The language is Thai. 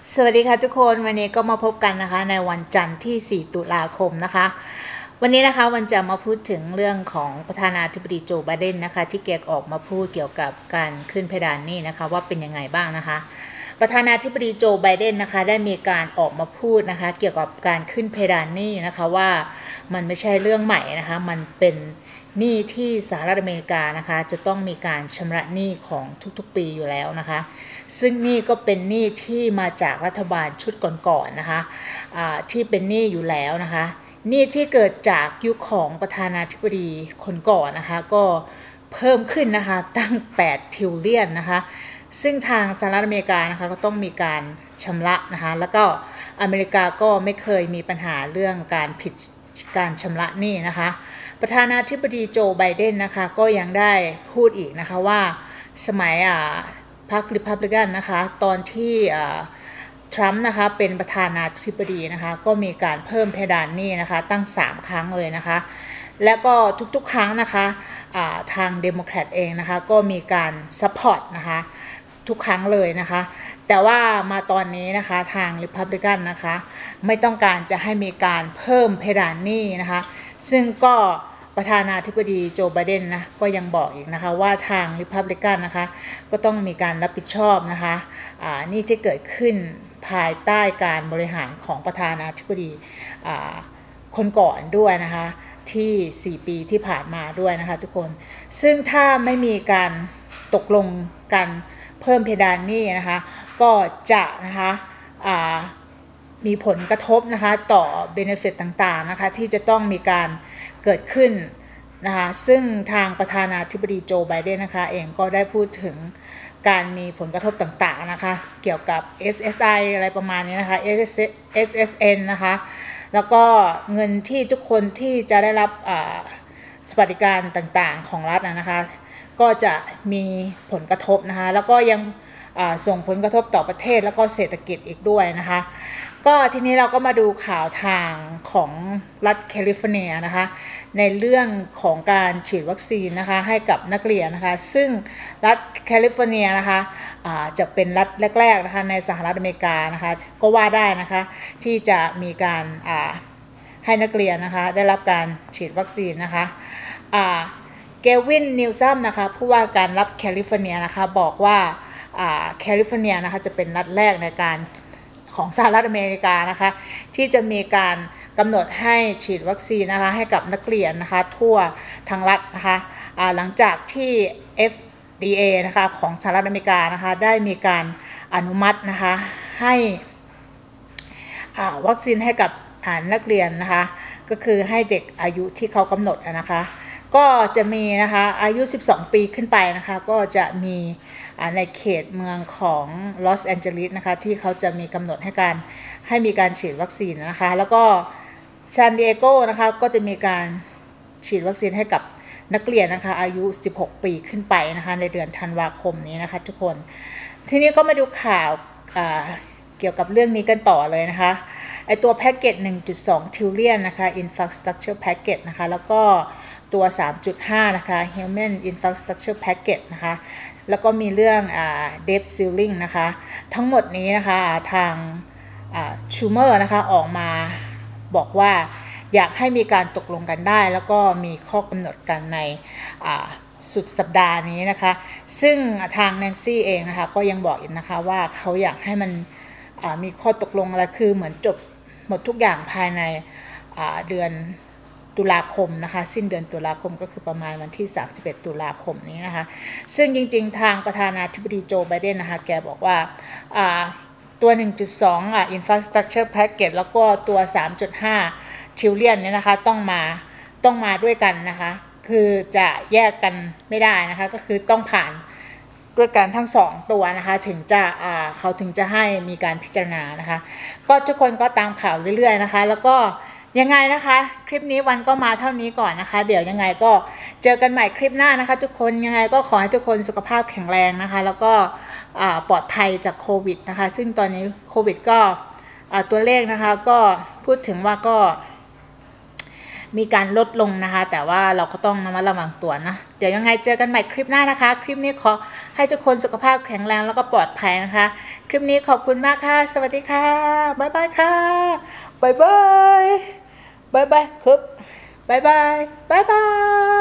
สวัสดีค่ะทุกคนวันนี้ก็มาพบกันนะคะในวันจันทร์ที่ 4 ตุลาคมนะคะวันนี้นะคะวันจะมาพูดถึงเรื่องของประธานาธิบดีโจไบเดนนะคะที่แกออกมาพูดเกี่ยวกับการขึ้นเพดานหนี้นะคะว่าเป็นยังไงบ้างนะคะประธานาธิบดีโจไบเดนนะคะได้มีการออกมาพูดนะคะเกี่ยวกับการขึ้นเพดานหนี้นะคะว่ามันไม่ใช่เรื่องใหม่นะคะมันเป็นหนี้ที่สหรัฐอเมริกานะคะจะต้องมีการชำระหนี้ของทุกๆปีอยู่แล้วนะคะซึ่งนี่ก็เป็นหนี้ที่มาจากรัฐบาลชุดก่อนๆนะคะที่เป็นหนี้อยู่แล้วนะคะหนี้ที่เกิดจากยุคของประธานาธิบดีคนก่อนนะคะก็เพิ่มขึ้นนะคะตั้ง8 ทริลเลียนนะคะซึ่งทางสหรัฐอเมริกานะคะก็ต้องมีการชำระนะคะแล้วก็อเมริกาก็ไม่เคยมีปัญหาเรื่องการผิดการชำระหนี้นะคะประธานาธิบดีโจไบเดนนะคะก็ยังได้พูดอีกนะคะว่าสมัยพรรคริพับลิกันนะคะตอนที่ทรัมป์นะคะเป็นประธานาธิบดีนะคะก็มีการเพิ่มเพดานหนี้นะคะตั้ง3 ครั้งเลยนะคะแล้วก็ทุกๆครั้งนะคะทางเดโมแครตเองนะคะก็มีการซัพพอร์ตนะคะทุกครั้งเลยนะคะแต่ว่ามาตอนนี้นะคะทางริพับลิกันนะคะไม่ต้องการจะให้มีการเพิ่มเพดานหนี้นะคะซึ่งก็ประธานาธิบดีโจไบเดนนะก็ยังบอกอีกนะคะว่าทางริพับลิกันนะคะก็ต้องมีการรับผิดชอบนะคะนี่ที่เกิดขึ้นภายใต้การบริหารของประธานาธิบดีคนก่อนด้วยนะคะที่4 ปีที่ผ่านมาด้วยนะคะทุกคนซึ่งถ้าไม่มีการตกลงกันเพิ่มเพดานหนี้นะคะก็จะนะคะมีผลกระทบนะคะต่อ benefit ต่างๆนะคะที่จะต้องมีการเกิดขึ้นนะคะซึ่งทางประธานาธิบดีโจไบเดนนะคะเองก็ได้พูดถึงการมีผลกระทบต่างๆนะคะเกี่ยวกับ SSI อะไรประมาณนี้นะคะ SSN นะคะแล้วก็เงินที่ทุกคนที่จะได้รับสวัสดิการต่างๆของรัฐนะคะก็จะมีผลกระทบนะคะแล้วก็ยังส่งผลกระทบต่อประเทศแล้วก็เศรษฐกิจอีกด้วยนะคะก็ทีนี้เราก็มาดูข่าวทางของรัฐแคลิฟอร์เนียนะคะในเรื่องของการฉีดวัคซีนนะคะให้กับนักเรียนนะคะซึ่งรัฐแคลิฟอร์เนียนะคะจะเป็นรัฐแรกๆนะคะในสหรัฐอเมริกานะคะก็ว่าได้นะคะที่จะมีการให้นักเรียนนะคะได้รับการฉีดวัคซีนนะคะเกวินนิวซัมนะคะผู้ว่าการรัฐแคลิฟอร์เนียนะคะบอกว่าแคลิฟอร์เนียนะคะจะเป็นรัฐแรกในการของสหรัฐอเมริกานะคะที่จะมีการกำหนดให้ฉีดวัคซีนนะคะให้กับนักเรียนนะคะทั่วทั้งรัฐนะคะหลังจากที่ FDA นะคะของสหรัฐอเมริกานะคะได้มีการอนุมัตินะคะให้วัคซีนให้กับนักเรียนนะคะก็คือให้เด็กอายุที่เขากำหนดนะคะก็จะมีนะคะอายุ12 ปีขึ้นไปนะคะก็จะมีในเขตเมืองของลอสแอนเจลิสนะคะที่เขาจะมีกำหนดให้มีการฉีดวัคซีนนะคะแล้วก็ซานดิเอโกนะคะก็จะมีการฉีดวัคซีนให้กับนักเรียนนะคะอายุ16 ปีขึ้นไปนะคะในเดือนธันวาคมนี้นะคะทุกคนทีนี้ก็มาดูข่าวเกี่ยวกับเรื่องนี้กันต่อเลยนะคะไอตัวแพ็กเกจ 1.2 ทริลเลียนนะคะ Infrastructure Package นะคะแล้วก็ตัว 3.5 นะคะ Human Infrastructure Package นะคะแล้วก็มีเรื่องDebt Ceiling นะคะทั้งหมดนี้นะคะทางชูเมอร์นะคะออกมาบอกว่าอยากให้มีการตกลงกันได้แล้วก็มีข้อกำหนดกันในสุดสัปดาห์นี้นะคะซึ่งทางแนนซี่เองนะคะก็ยังบอกอีกนะคะว่าเขาอยากให้มันมีข้อตกลงอะไรคือเหมือนจบหมดทุกอย่างภายในเดือนตุลาคมนะคะสิ้นเดือนตุลาคมก็คือประมาณวันที่31 ตุลาคมนี้นะคะซึ่งจริงๆทางประธานาธิบดีโจไบเดนนะคะแกบอกว่าตัว 1.2 Infrastructure Package แล้วก็ตัว 3.5 ทริลเลียนเนี่ยนะคะต้องมาด้วยกันนะคะคือจะแยกกันไม่ได้นะคะก็คือต้องผ่านด้วยกันทั้ง2ตัวนะคะถึงจะเขาถึงจะให้มีการพิจารณานะคะก็ทุกคนก็ตามข่าวเรื่อยๆนะคะแล้วก็ยังไงนะคะคลิปนี้วันก็มาเท่านี้ก่อนนะคะเดี๋ยวยังไงก็เจอกันใหม่คลิปหน้านะคะทุกคนยังไงก็ขอให้ทุกคนสุขภาพแข็งแรงนะคะแล้วก็ปลอดภัยจากโควิดนะคะซึ่งตอนนี้โควิดก็ตัวเลขนะคะก็พูดถึงว่าก็มีการลดลงนะคะ แต่ว่าเราก็ต้องระมัดระวังตัวนะเดี๋ยวยังไงเจอกันใหม่คลิปหน้านะคะคลิปนี้ขอให้ทุกคนสุขภาพแข็งแรงแล้วก็ปลอดภัยนะคะคลิปนี้ขอบคุณมากค่ะสวัสดีค่ะบ๊ายบายค่ะบ๊ายบายบ๊ายบายครับบ๊ายบายบ๊ายบาย